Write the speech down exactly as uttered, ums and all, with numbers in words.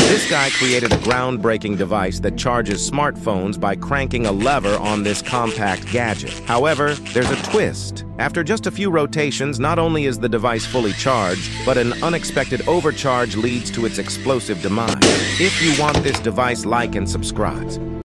This guy created a groundbreaking device that charges smartphones by cranking a lever on this compact gadget. However, there's a twist. After just a few rotations, not only is the device fully charged, but an unexpected overcharge leads to its explosive demise. If you want this device, like and subscribe.